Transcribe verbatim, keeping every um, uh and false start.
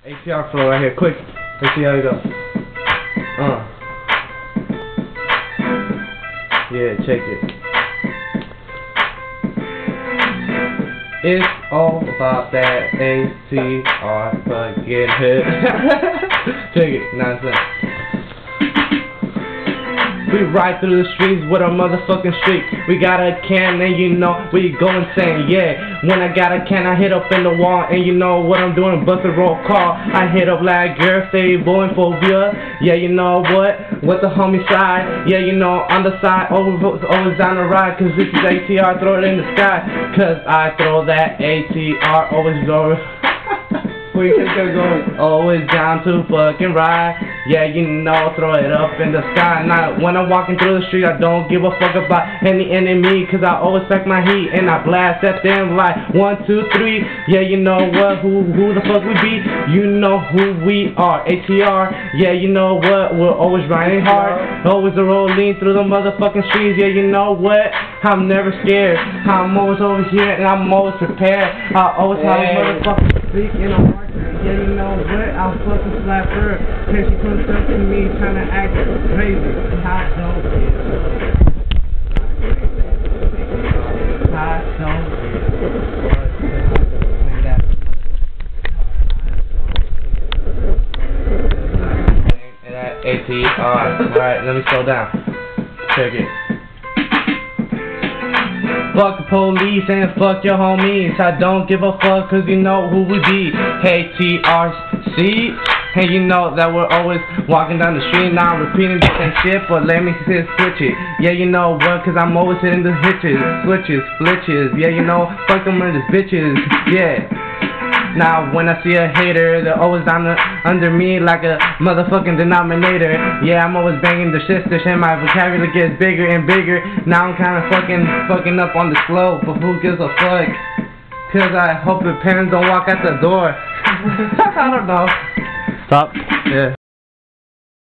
A T R flow right here, quick. Let's see how it goes. Uh. Yeah, check it. It's all about that A T R fucking hit. Check it, nonsense. We ride through the streets with a motherfucking streak. We got a can and you know we go insane, yeah. When I got a can I hit up in the wall and you know what I'm doing, bust a roll call. I hit up like girl, stay boy phobia. Yeah, you know what? With the homie side. Yeah, you know on the side, always, always down the ride. Cause this is A T R, throw it in the sky. Cause I throw that A T R, always lower. We can go always down to fucking ride. Yeah, you know, throw it up in the sky. Now, when I'm walking through the street, I don't give a fuck about any enemy. Cause I always pack my heat and I blast at them like one, two, three. Yeah, you know what? Who who the fuck we be? You know who we are. A T R. Yeah, you know what? We're always riding hard. Always rolling through the motherfucking streets. Yeah, you know what? I'm never scared. I'm always over here and I'm always prepared. I always have a motherfucking speak in a heart. Yeah, you know what? I'll fucking slap her. Cause she comes up to me trying to act crazy. I don't get I don't get that A T R. Alright, let me slow down. Check it. Fuck the police and fuck your homies. I don't give a fuck cause you know who we be. A T R C. And you know that we're always walking down the street. Now I'm repeating the same shit, but let me hit switch it. Yeah, you know what? Cause I'm always hitting the hitches, switches, flitches. Yeah, you know, fuck them with bitches. Yeah. Now when I see a hater, they're always down the, under me like a motherfucking denominator. Yeah, I'm always banging the sisters and my vocabulary gets bigger and bigger. Now I'm kinda fucking fucking up on the slope, but who gives a fuck? Cause I hope the parents don't walk out the door. I don't know. Stop. Yeah.